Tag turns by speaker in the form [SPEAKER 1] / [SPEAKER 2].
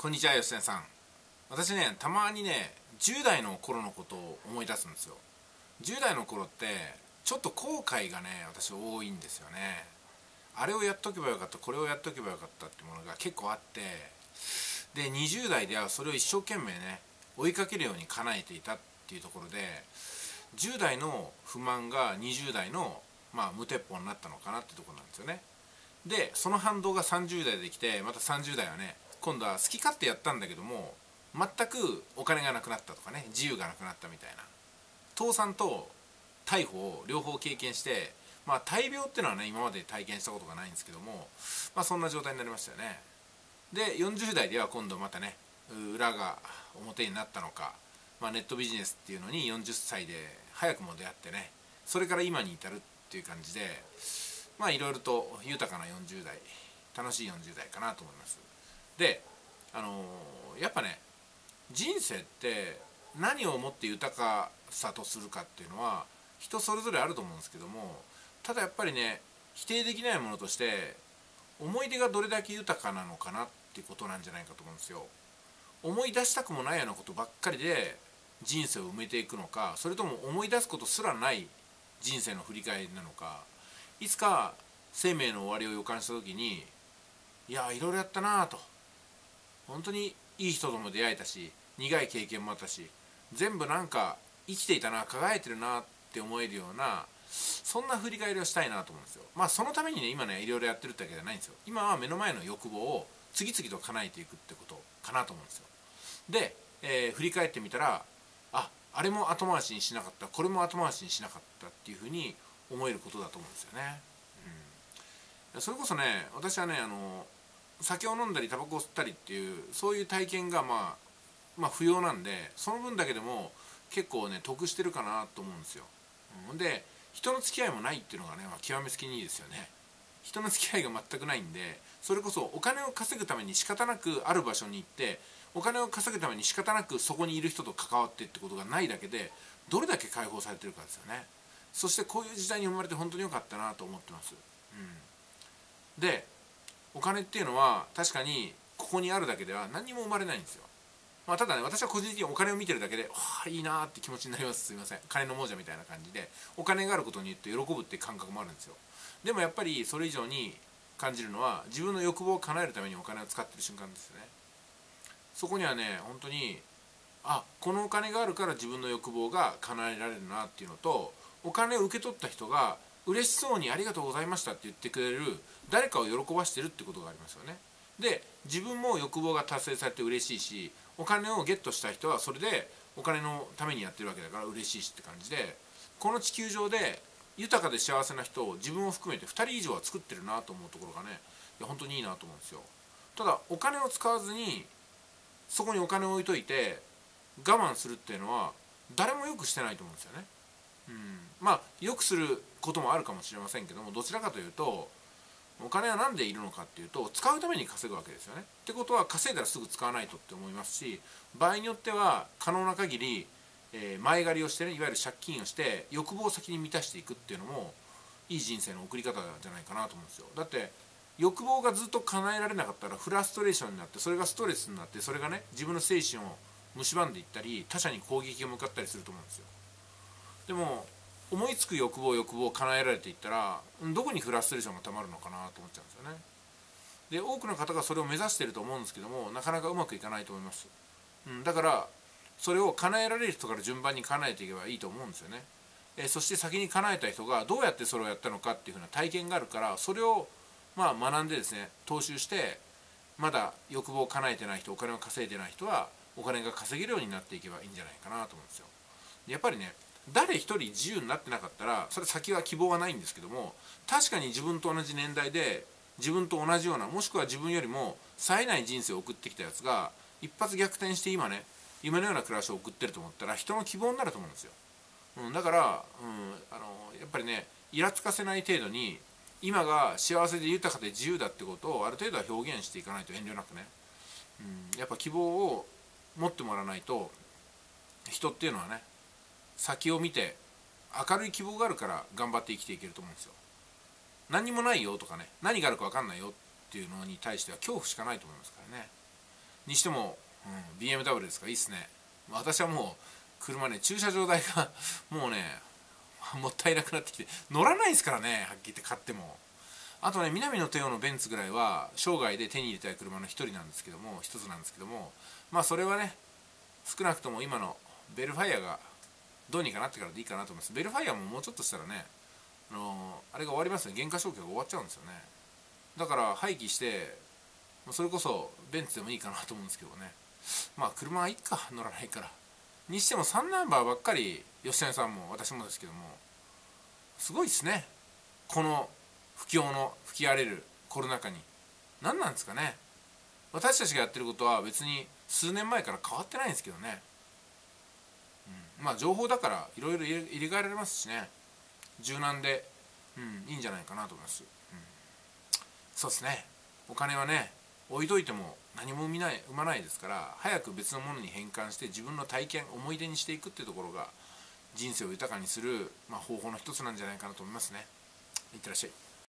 [SPEAKER 1] こんにちは、吉田さん。私ね、たまにね、10代の頃のことを思い出すんですよ。10代の頃ってちょっと後悔がね、私多いんですよね。あれをやっとけばよかった、これをやっとけばよかったってものが結構あって、で20代ではそれを一生懸命ね追いかけるように叶えていたっていうところで、10代の不満が20代の無鉄砲になったのかなってところなんですよね。でその反動が30代できて、また30代はね、今度は好き勝手やったんだけども全くお金がなくなったとかね、自由がなくなったみたいな、倒産と逮捕を両方経験して、大病っていうのはね今まで体験したことがないんですけども、そんな状態になりましたよね。で40代では今度またね裏が表になったのか、ネットビジネスっていうのに40歳で早くも出会ってね、それから今に至るっていう感じで、いろいろと豊かな40代、楽しい40代かなと思います。でやっぱね、人生って何をもって豊かさとするかっていうのは人それぞれあると思うんですけども、ただやっぱりね、否定できないものとして思い出がどれだけ豊かなのかなっていうことなんじゃないかと思うんですよ。思い出したくもないようなことばっかりで人生を埋めていくのか、それとも思い出すことすらない人生の振り返りなのか、いつか生命の終わりを予感した時に、いやいろいろやったなぁと、本当にいい人とも出会えたし苦い経験もあったし、全部なんか生きていたな、輝いてるなって思えるような、そんな振り返りをしたいなと思うんですよ。そのためにね今ねいろいろやってるってわけじゃないんですよ。今は目の前の欲望を次々と叶えていくってことかなと思うんですよ。で、振り返ってみたら、あれも後回しにしなかった、これも後回しにしなかったっていうふうに思えることだと思うんですよね。それこそね、私はね酒を飲んだりタバコを吸ったりっていうそういう体験が不要なんで、その分だけでも結構ね得してるかなと思うんですよ。で人の付き合いもないっていうのがね、極めつきにいいですよね。人の付き合いが全くないんで、それこそお金を稼ぐために仕方なくある場所に行って、お金を稼ぐために仕方なくそこにいる人と関わってってことがないだけで、どれだけ解放されてるかですよね。そしてこういう時代に生まれて本当に良かったなと思ってます。でお金っていうのは確かにここにあるだけでは何にも生まれないんですよ。ただね、私は個人的にお金を見てるだけでいいなって気持ちになります。すいません、金の亡者みたいな感じでお金があることによって喜ぶっていう感覚もあるんですよ。でもやっぱりそれ以上に感じるのは、自分の欲望を叶えるためにお金を使ってる瞬間ですよね。そこにはね本当にこのお金があるから自分の欲望が叶えられるなっていうのと、お金を受け取った人が嬉しそうにありがとうございましたって言ってくれる誰かを喜ばしてるってことがありますよね。で自分も欲望が達成されて嬉しいし、お金をゲットした人はそれでお金のためにやってるわけだから嬉しいしって感じで、この地球上で豊かで幸せな人を自分を含めて2人以上は作ってるなと思うところがね、本当にいいなと思うんですよ。ただお金を使わずにそこにお金を置いといて我慢するっていうのは誰もよくしてないと思うんですよね。よくすることもあるかもしれませんけども、どちらかというとお金は何でいるのかっていうと、使うために稼ぐわけですよね。ってことは稼いだらすぐ使わないとって思いますし、場合によっては可能な限り、前借りをしてね、いわゆる借金をして欲望を先に満たしていくっていうのもいい人生の送り方じゃないかなと思うんですよ。だって欲望がずっと叶えられなかったらフラストレーションになって、それがストレスになって、それがね自分の精神を蝕んでいったり他者に攻撃が向かったりすると思うんですよ。でも思いつく欲望を叶えられていったら、どこにフラストレーションがたまるのかなと思っちゃうんですよね。で多くの方がそれを目指していると思うんですけども、なかなかうまくいかないと思います。だからそれを叶えられる人から順番に叶えていけばいいと思うんですよね。そして先に叶えた人がどうやってそれをやったのかっていうふうな体験があるから、それを学んでですね踏襲して、まだ欲望を叶えてない人、お金を稼いでない人はお金が稼げるようになっていけばいいんじゃないかなと思うんですよ。やっぱりね、誰一人自由になってなかったらそれ先は希望はないんですけども、確かに自分と同じ年代で自分と同じような、もしくは自分よりも冴えない人生を送ってきたやつが一発逆転して今ね夢のような暮らしを送ってると思ったら人の希望になると思うんですよ。だから、やっぱりねイラつかせない程度に今が幸せで豊かで自由だってことをある程度は表現していかないと、遠慮なくね、やっぱ希望を持ってもらわないと、人っていうのはね先を見て明るい希望があるから頑張って生きていけると思うんですよ。何にもないよとかね、何があるか分かんないよっていうのに対しては恐怖しかないと思いますからね。 にしても、BMW ですか、いいっすね。私はもう車ね、駐車場代がもうねもったいなくなってきて乗らないですからね、はっきり言って買っても。あとね、南の帝王のベンツぐらいは生涯で手に入れたい車の一つなんですけども、まあそれはね、少なくとも今のベルファイアがどうにかなってからでいいかなと思います。ベルファイアももうちょっとしたらね、あれが終わりますね。原価償却が終わっちゃうんですよね。だから廃棄してそれこそベンツでもいいかなと思うんですけどね。まあ車はいいか、乗らないからにしても3ナンバーばっかり、吉谷さんも私もですけども、すごいですね、この不況の吹き荒れるコロナ禍に。何なんですかね。私たちがやってることは別に数年前から変わってないんですけどね、まあ情報だからいろいろ入れ替えられますしね、柔軟で、いいんじゃないかなと思います。そうですね、お金はね置いといても何も生まないですから、早く別のものに変換して自分の体験思い出にしていくっていうところが人生を豊かにする、方法の一つなんじゃないかなと思いますね。いってらっしゃい。